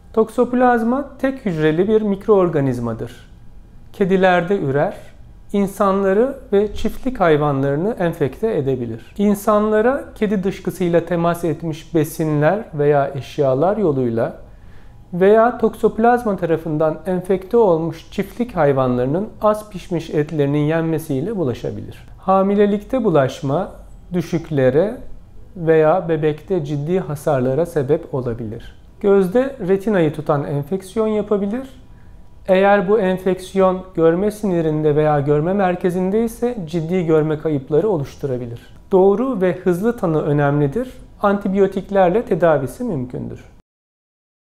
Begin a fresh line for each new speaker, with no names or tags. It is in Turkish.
Toksoplazma tek hücreli bir mikroorganizmadır. Kedilerde ürer, insanları ve çiftlik hayvanlarını enfekte edebilir. İnsanlara kedi dışkısıyla temas etmiş besinler veya eşyalar yoluyla veya toksoplazma tarafından enfekte olmuş çiftlik hayvanlarının az pişmiş etlerinin yenmesiyle bulaşabilir. Hamilelikte bulaşma düşüklere veya bebekte ciddi hasarlara sebep olabilir. Gözde retinayı tutan enfeksiyon yapabilir. Eğer bu enfeksiyon görme sinirinde veya görme merkezinde ise ciddi görme kayıpları oluşturabilir. Doğru ve hızlı tanı önemlidir. Antibiyotiklerle tedavisi mümkündür.